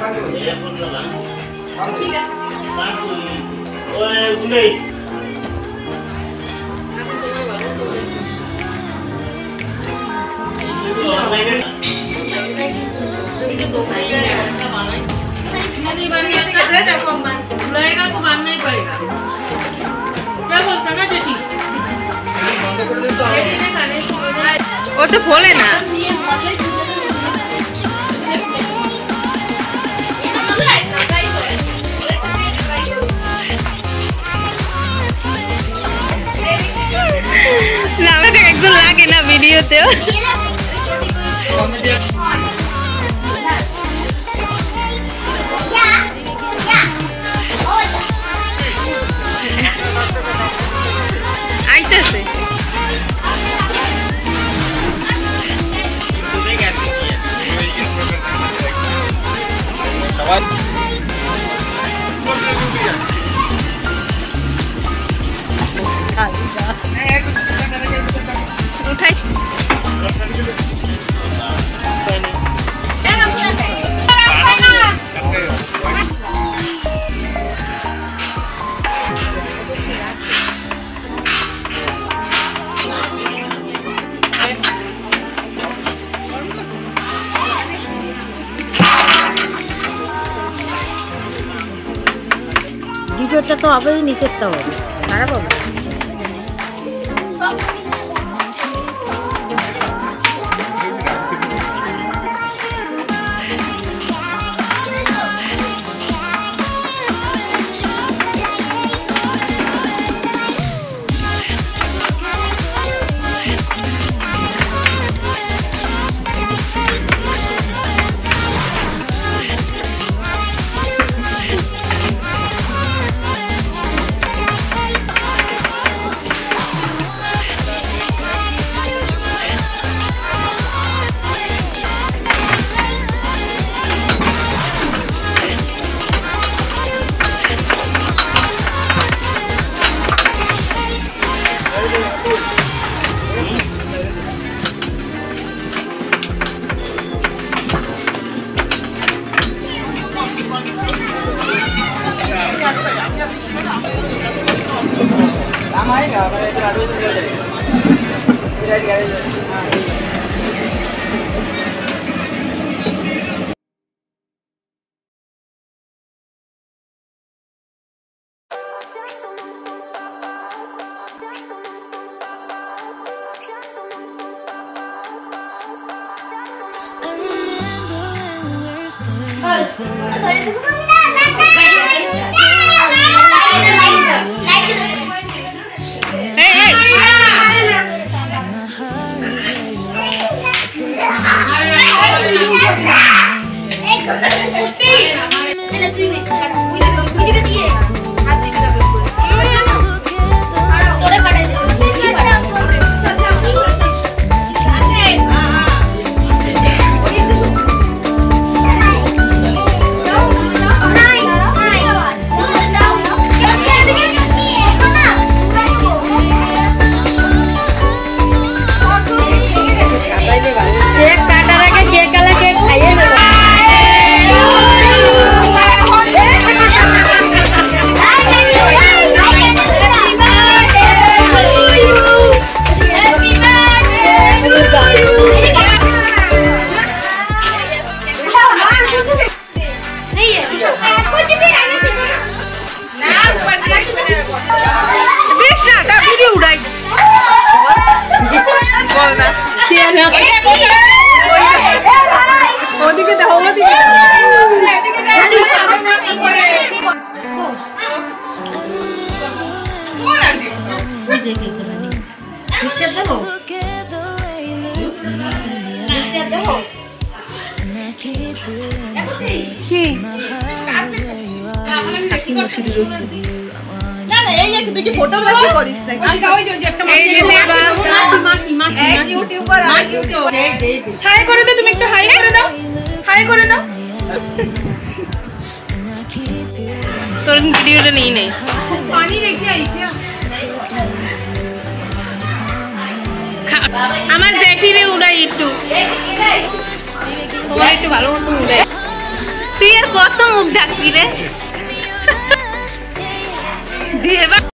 तो मानना ही पड़ेगा। क्या बोलता ना जेठी? वो तो बोले ना। ना मैं तो एक दूसरा के ना वीडियो ते हो। आइते से। उठाई ভিডিওটা তো আবার নিচেরটা হবে খারাপ হবে। না না এই এক দেখি ফটোগ্রাফি করিস না আচ্ছা ওই যে একটা মাসি ইউটিউবার আছে জি হাই করে দাও তুমি একটু হাই করে দাও তোর ভিডিওটা নেই নেই পানি রেখে আইছি আমার জেঠিরে উড়াই একটু তোমার একটু ভালো মতো উড়াই তুই আর কত মুখ ঢাকবি রে দিয়ে